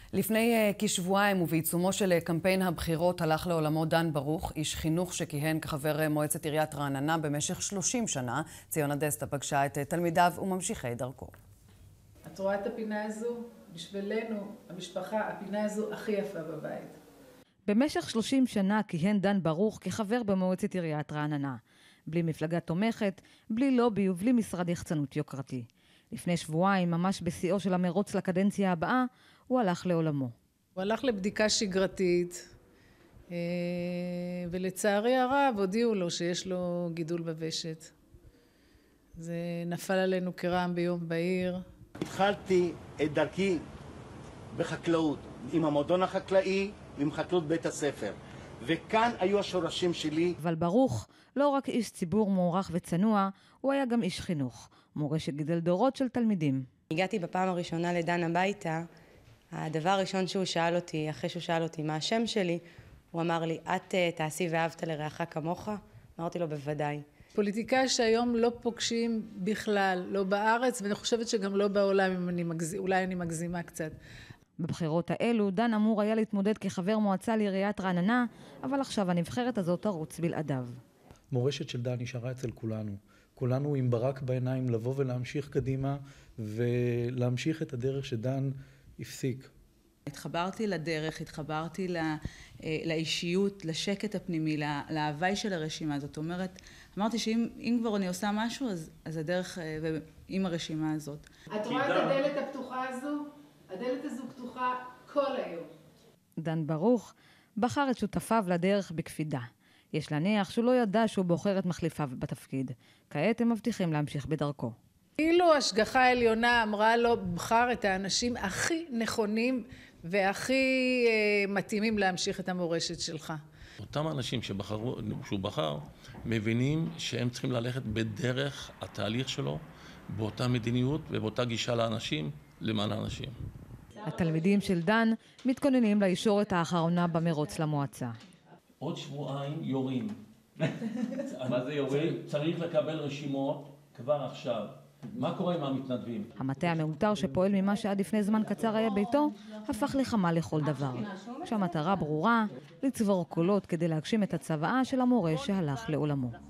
לפני כשבועיים ובעיצומו של קמפיין הבחירות הלך לעולמו דן ברוך, איש חינוך שכיהן כחבר מועצת עיריית רעננה במשך 30 שנה. ציונה דסטה פגשה את תלמידיו וממשיכי דרכו. את רואה את הפינה הזו? בשבילנו, המשפחה, הפינה הזו הכי יפה בבית. במשך 30 שנה כיהן דן ברוך כחבר במועצת עיריית רעננה. בלי מפלגה תומכת, בלי לובי ובלי משרד יחצנות יוקרתי. לפני שבועיים, ממש בשיאו של המרוץ לקדנציה הבאה, הוא הלך לעולמו. הוא הלך לבדיקה שגרתית, ולצערי הרב הודיעו לו שיש לו גידול בוושת. זה נפל עלינו כרעם ביום בהיר. התחלתי את דרכי בחקלאות, עם המועדון החקלאי ועם חקלאות בית הספר. וכאן היו השורשים שלי. אבל ברוך, לא רק איש ציבור מוערך וצנוע, הוא היה גם איש חינוך. מורה שגידל דורות של תלמידים. הגעתי בפעם הראשונה לדן הביתה. הדבר הראשון שהוא שאל אותי, אחרי שהוא שאל אותי מה השם שלי, הוא אמר לי, את תעשי ואהבת לרעך כמוך? אמרתי לו, בוודאי. פוליטיקאי שהיום לא פוגשים בכלל, לא בארץ, ואני חושבת שגם לא בעולם, אולי אני מגזימה קצת. בבחירות האלו, דן אמור היה להתמודד כחבר מועצה לעיריית רעננה, אבל עכשיו הנבחרת הזאת תרוץ בלעדיו. מורשת של דן נשארה אצל כולנו. כולנו עם ברק בעיניים לבוא ולהמשיך קדימה, ולהמשיך את הדרך שדן הפסיק. התחברתי לדרך, התחברתי לאישיות, לשקט הפנימי, להווי של הרשימה. זאת אומרת, אמרתי שאם כבר אני עושה משהו, אז הדרך עם הרשימה הזאת. את רואה את הדלת הפתוחה הזו? הדלת הזו פתוחה כל היום. דן ברוך בחר את שותפיו לדרך בקפידה. יש להניח שהוא לא ידע שהוא בוחר את מחליפיו בתפקיד. כעת הם מבטיחים להמשיך בדרכו. כאילו השגחה העליונה אמרה לו, בחר את האנשים הכי נכונים והכי מתאימים להמשיך את המורשת שלך. אותם האנשים שהוא בחר, מבינים שהם צריכים ללכת בדרך התהליך שלו, באותה מדיניות ובאותה גישה לאנשים, למען האנשים. התלמידים של דן מתכוננים לישורת האחרונה במרוץ למועצה. עוד שבועיים יורים. מה זה יורים? צריך לקבל רשימות כבר עכשיו. מה קורה עם המתנדבים? המטה המאותר שפועל ממה שעד לפני זמן קצר היה ביתו, הפך לחמה לכל דבר. כשהמטרה ברורה, לצבור קולות כדי להגשים את הצוואה של המורה שהלך לעולמו.